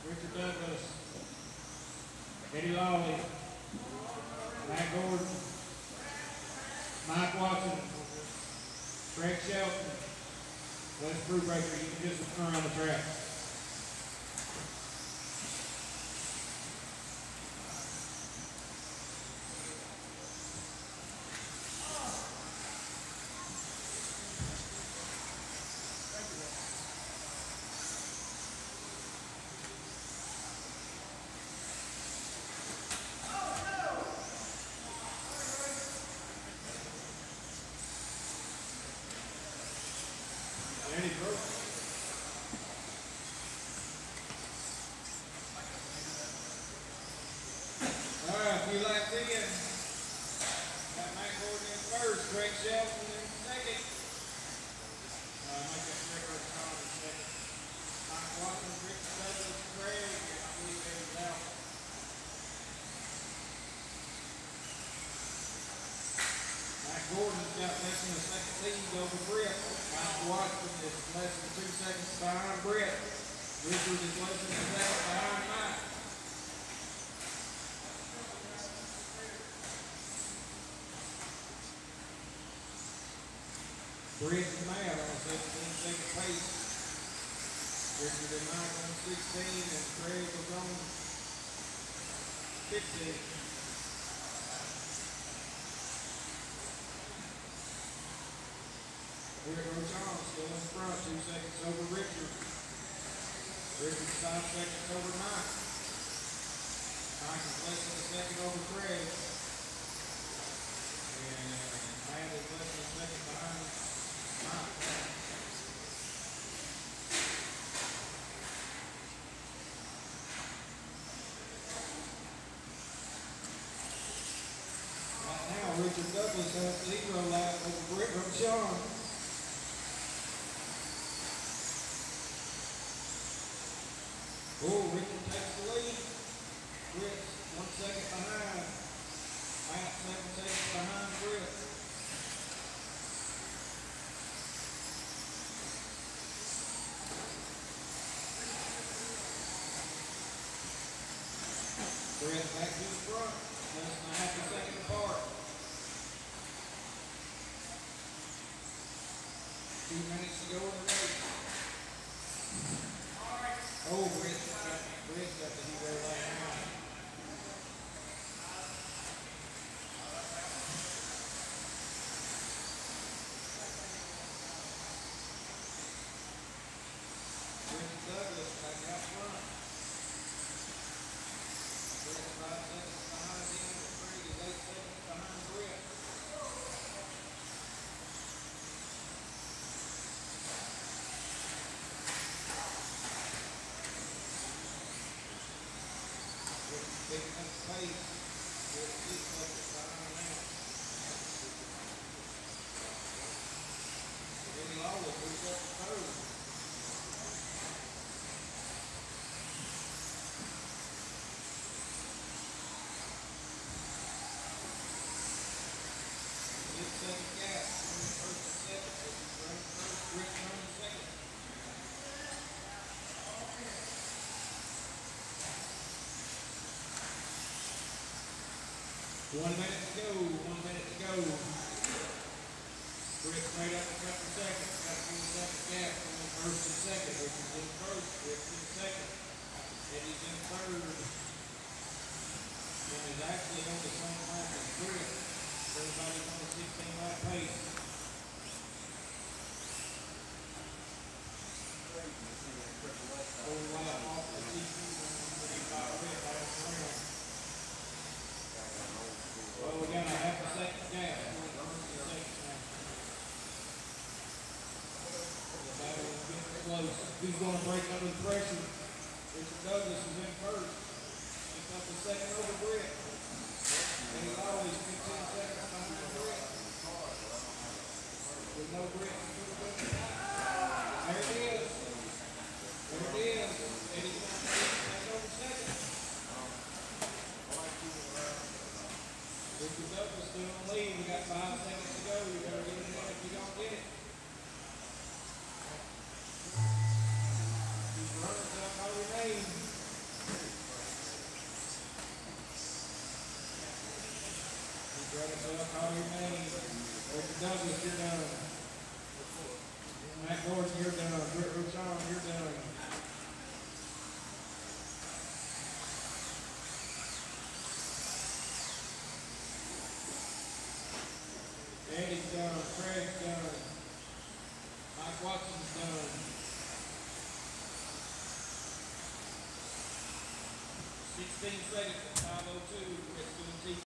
Richard Douglas, Eddie Lawley, Matt Gordon, Mike Watson, Greg Shelton, Wes Brubaker. You can just turn on the track. Danny Brooks. All right, a few laps in. Got Matt Gordon in first, Greg Shelton in second. Make that record Sean in second. Mike Watson, Richard Douglas, Craig, and I believe David out. Matt Gordon's got less than a second lead over Brett. Mike Watson is less than 2 seconds behind Brett. Richard is less than a second behind Mike. Brett and Matt on 17-second pace. Richard and Mike on 16, and Craig is on 15. Rick Rochon still in front, 2 seconds over Richard. Richard 5 seconds over Mike. Mike is less than a second over Craig. And Matt is less than a second behind Mike. Right now, Richard Douglas has 0 lap over Rick Rochon. Oh, Richard takes the lead. Britt's 1 second behind. Matt 7 seconds behind Britt. Britt back to the front. Less than half a second apart. 2 minutes to go in the race. Oh, Britt's got the hero right now. Richard Douglas back out front. Britt's 5 seconds behind him, but Craig is 8 seconds behind Britt. Picking up pace. Good 6 seconds behind now. Eddie Lawley moves up to third. Second gap between first and second. Britt running second. 1 minute to go. 1 minute to go. Britt's made up a couple seconds. Got a few second gap between first and second. Richard's in first. Britt's in second. Eddie's in third. And is actually on the same lap as Britt. Everybody's on a 16-lap pace. Full lap off the T2 by Britt last round. Well, we got a half a second gap. The battle is getting close. Who's going to break under the pressure? Richard Douglas is in first. Picked up a second over Britt. And he's always 15 seconds behind Britt. With no Britt. There it is. There it is. Eddie's going to take over second. Richard Douglas still in the lead. We got 5 seconds to go. You better get it in if you don't get it. These runners up no remain. Gordon, you're done. Rashawn, you're done. Eddie's done. Craig's done. Mike Watson's done. 16 seconds at 5:02. Let's do a